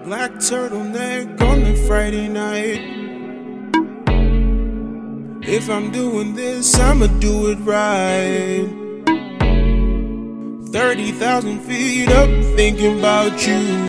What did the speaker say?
black turtleneck on a Friday night. If I'm doing this, I'ma do it right. 30,000 feet up thinking about you.